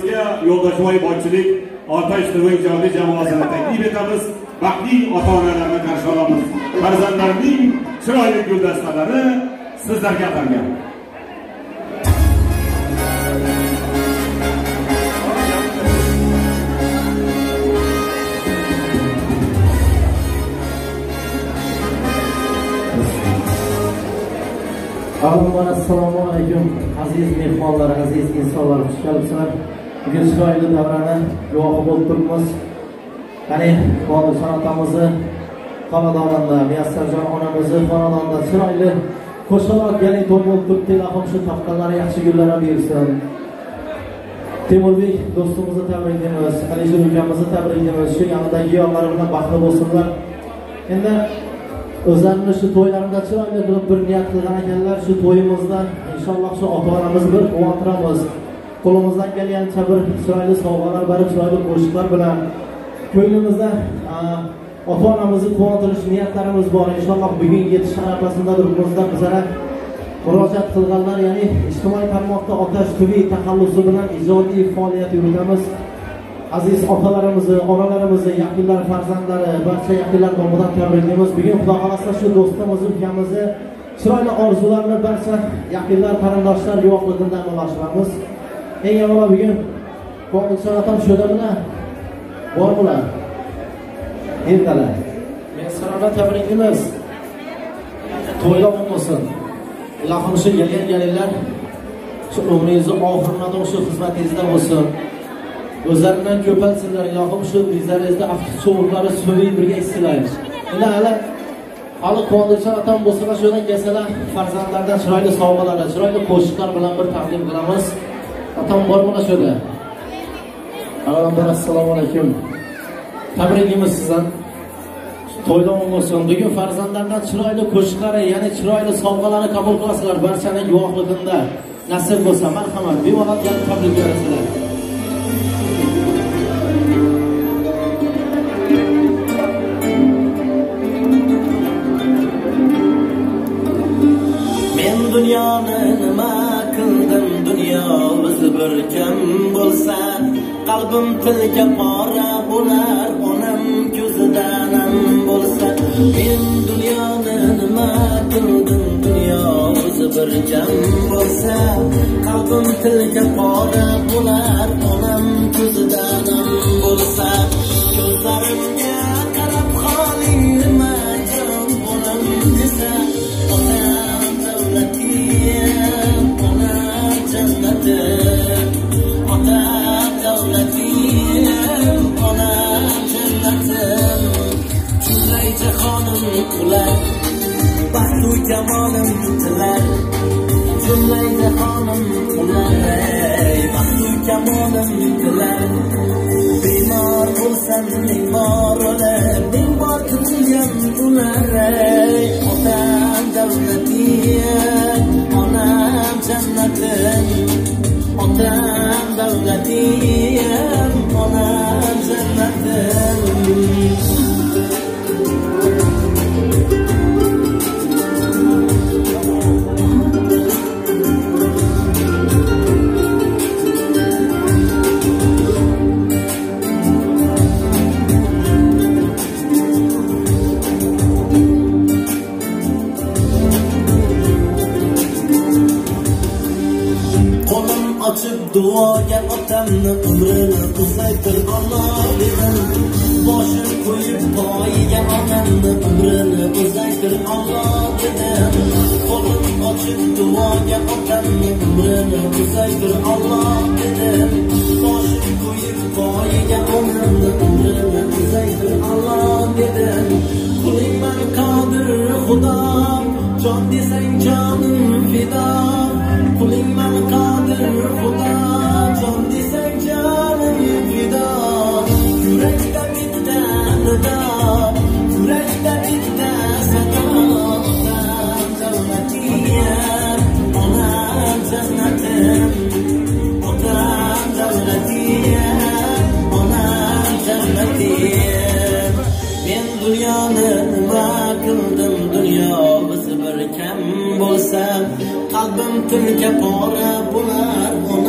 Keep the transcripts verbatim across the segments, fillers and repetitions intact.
Farzandlarimizga Yo'ldoshovoy boychilik ota ijtimoiy ijodiy jamoasini taklif etamiz. Baxtli ota-onalarni qarshi olamiz. Farzandlarning chiroyli guldastalari sizlarga atalgan. Avvalambor assalomu alaykum aziz mehmonlar, aziz insonlar, xush kelibsizlar. Bugun chiroyli davrani guvohi bo'lib turibmiz. Qani, Qodiljon otamizni xonadonida, Muyassarjon onamizni xonadonida chiroyli qo'shiqlar yana to'y bo'lib turibdi. Ilohim shu topganlari yaxshi kunlarga bersin. Temurbek do'stimizni tabriklaymiz, Alisher ukamizni tabriklaymiz. Shu yonidagi yo'llari bilan baxtli bo'lsinlar. Endi o'zlarini shu to'ylarida chiroyli qilib bir niyat qilgan ekanlar. Shu to'yimizda inshaalloh shu ota-onamizni bir quvontiramiz. Qo'limizdan kelgancha bir chiroyli sovg'alar berib, chiroyli qo'shiqlar bilan ko'nglimizda ota-onamizni quvontirish niyatlarimiz bor. Inshaalloh bugun yetish arafasida turibmizda bizlar murojaat qilganlar, ya'ni ijtimoiy tarmoqda otash turli taxallusi bilan ijodiy faoliyat yuritamiz. Aziz otalarimizni, onalarimizni, yaqinlar, farzandlari, barcha yaqinlar nomidan tabriklaymiz. Bugun Xudo xolasa shu do'stimizni, ukamizni chiroyli orzularni barcha yaqinlar, qarindoshlar yo'qligida amalga oshiramiz. Eng avvalo bugun Qodiljon otam sho'da bilan bordilar. Ertalar. Men sizlarni tabriklaymiz. To'ylar bo'lsin. Ilohim shu kelgan kelinglar shu umringizni oxirlaridan shu xizmatingizda bo'lsin. O'zlaridan ko'paysinlar. Ilohim shu bizlaringizda afsus so'g'uklari so'yib birga issilaymiz. Endi hali hali Qodiljon otam bo'lsalar sho'dan kelsalar farzandlardan chiroyli sovg'alar, chiroyli qo'shiqlar bilan bir taqdim qilamiz. Otam bor bo'la sho'da. Avvalambor assalomu alaykum. Tabriklaymiz sizdan. To'ydan bo'lsin. Bugun farzandlardan chiroyli qo'shiqlari, ya'ni chiroyli sovg'alarni qabul qilasizlar. Barchaning guvohligida nasib bo'lsa, marhamat, bemalol kelib tabrik berasizlar. Men dunyoni nima qildim, dunyo bizni bir kim bo'lsa, qalbim tilga pora bo'lar, onam ko'zidan ham bo'lsa. Men dunyoni nima qildim, dunyo bizni bir kim bo'lsa, qalbim tilga pora bo'lar, onam ko'zidan ham bo'lsa. Ko'zlarimga qarab qoling nima jon onam desa, onam davlatim, onam jannatim, onam davlatim, onam jannatim. Shunday jahonim ular, baxtu kamolim tilar. Shunday jahonim ular, baxtu kamolim tilar. Bemor bo'lsam bemor o'lar, bemor qilgan ular. Otam davlatim, onam jannatim, otam davlatim, onam jannatim. Duoga otamni umrini uzaytir Allah dedim. Boshim qo'yib poyiga onamni umrini uzaytir Allah dedim. Qo'lim ochib duoga otamni umrini uzaytir Allah dedim. Boshim qo'yib poyiga onamni umrini uzaytir Allah dedim. Qulingman qodir Xudo, jon desang jonim fido. Qulingman qodir Xudo, jon desang jonim fido. Yurakda bitta nido, yurakda bitta sado. Onam davlatim, onam jannatim, otam davlatim, onam jannatim. Men dunyoni nima qildim, dunyo bizni bir kam bo'lsa, qalbim tilga pora bo'lar, onam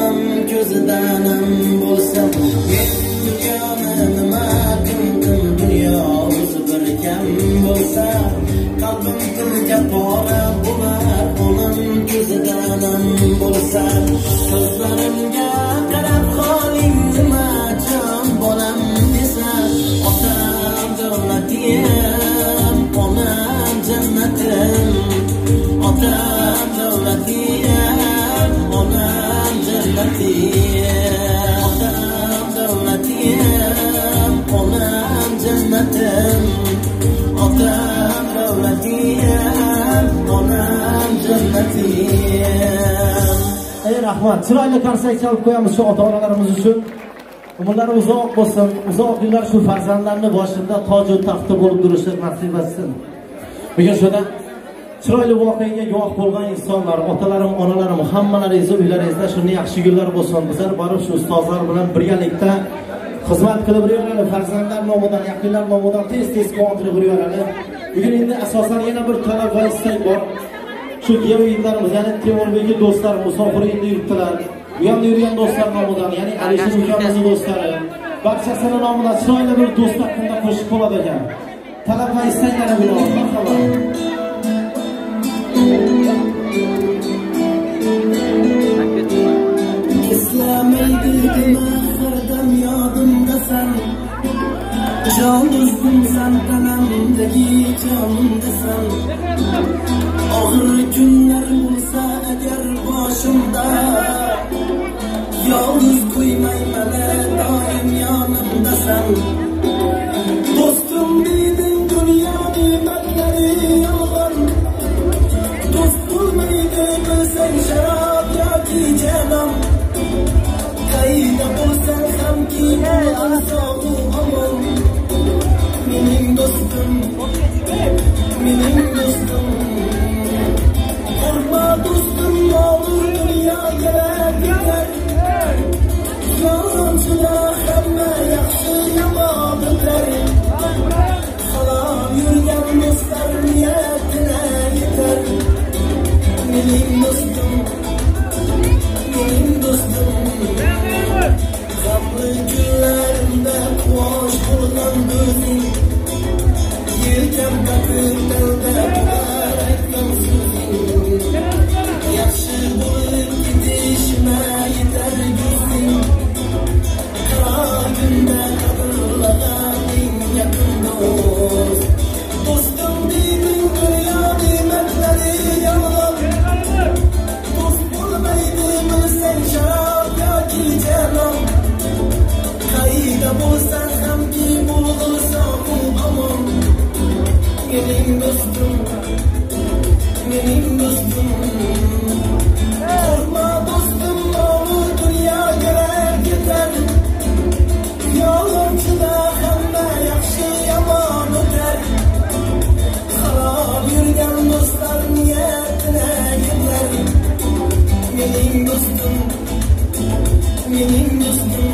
ko'zidanim bo'lsa men dunyoni nima qildim dunyo o'zi bir kam bo'lsa qalbim tilga pora bo'lar o'lim ko'zidanim bo'lsa ko'zlarimga qarab qoling nima jon bolam desa otam davlatiyam onam jannatim otam davlatiyam onam jannatim otam davlatiyam onam jannatim otam davlatiyam onam jannatim. Ey rahmat, chiroyli qarsak chalib qo'yamiz shu ota-onalarimiz uchun. Umrlari uzoq bo'lsin, uzoq yillar shu farzandlarni boshida toj va taxti bo'lib turishi nasib etsin. Bugun shunda chiroyli voqeaga guvoh bo'lgan insonlar, otalarim, onalarim, hammalaringiz uylaringizda shunday yaxshi kunlar bo'lsin. Bizlar borib shu ustozlar bilan birgalikda xizmat qilib yuraylik, farzandlar nomidan, yaqinlar nomidan tez-tez quvontirib yuraylik. Bugun endi asosan yana bir talab va istak bor. Shu yigitlarimiz, ya'ni Temurbek do'stlar musofir endi yurtdilar. Bu yerda yurgan do'stlar nomidan, ya'ni Alisher ukamizning do'stlari, barchasini nomidan chiroyli bir do'stlar kunda qo'shib bo'ladi ekan. Talab va istaklari bilan marhamat. Islamaydi mahardam yodimdasan jon do'stimsan tanamdagi jonimdasan og'ir kunlar bo'lsa agar boshimda yolg'iz qo'ymayman doim yonimdasan do'stim deyding dunyo ne'matlari yolg'on do'st bo'lmaydi bilsang sharob yoki janom qayda bo'lsang hamki sog'u omon mening do'stim mening do'stim qo'rqma do'stim ma'lum dunyo kelar ketar yolg'onchida hamma yaxshi yomon bitar salom yurgan do'stlar niyatina yetar mening do'stim mening do'stim g'amli kunlarimda quvosh bo'lgan do'sting yelkamda ko'ktalda bo'lar aytgan so'zing yaxshi bo'lib ketishima yetar ko'zing qalbimda qadrlagan eng yaqin do'st do'stim deyding dunyo ne'matlari yolg'on do'st bo'lmaydi bilsang sharob yoki janom qayda bo'lsang hamki bo'lg'il sog'u omon mening do'stim mening do'stim qo'rqma do'stim ma'lum dunyo kelar ketar yolg'onchida hamma yaxshi yomon o'tar xarob yurgan do'stlar niyatina yetar mening do'stim mening do'stim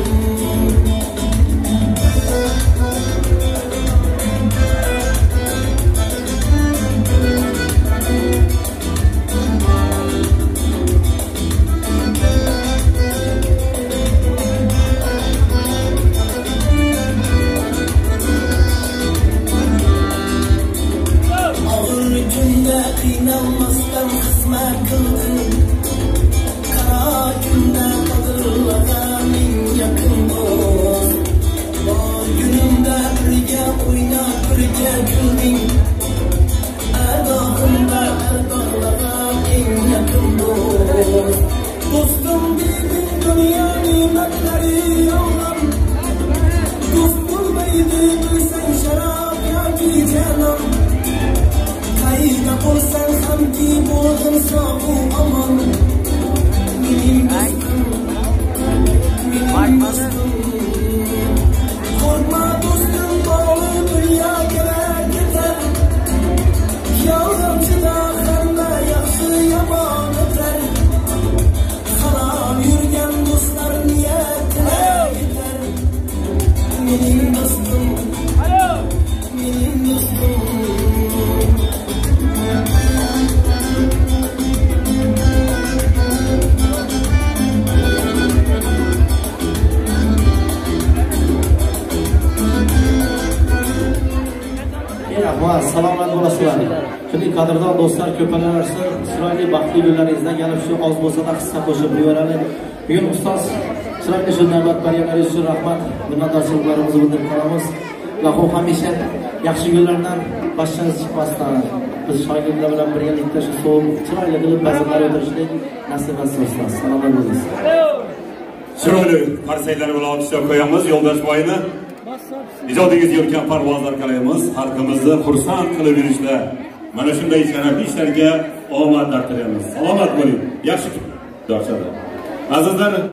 qiynalmasdan xizmat qildim qaro kunda qadrlaganing yaqin do'st bor kunimda birga o'ynab birga kulding ardog'imda ardog'lagan eng yaqin do'st do'stim deyding dunyo ne'matlari yolg'on do'st bo'lmaydi bilsang sharob yoki janom qayda bo'lsang hamki bo'lg'in sog'u omon mening do'stim mening do'stim qo'rqma do'stim bo'li dunyo kelar ketar yolg'onchida hamma yaxshi yomon o'tar harom yurgan do'stlar niyatini yetar mening do'stim mening do'stim salomat bo'lasizlar. Shunday qadrdon do'stlar, ko'payarsin. Chiroyli baxtli kunlaringizdan yana shu oz bo'lsa-da hissa qo'shib yuboraylik. Bugun ustoz chiroyli shu navbat berganingiz uchun rahmat. Minnatdorchiliklarimizni bildirib qolamiz. Alloh hamisha yaxshi kunlardan boshqangiz chiqmasdan biz shogirdlar bilan birgalikda shu so'm chiroyli qilib ba'zilar o'tirishlik nasib etsin. Salomat bo'linglar. Chiroyli qarsaklar bilan olqishlab qo'yamiz yo'ldosh boyni. Ijodingizga ulkan parvozlar tilaymiz. Xalqimizni xursand qilib yurishda mana shunday sharafli ishlarga omadlar tilaymiz. Salomat bo'ling. Yaxshi kun. Azizlar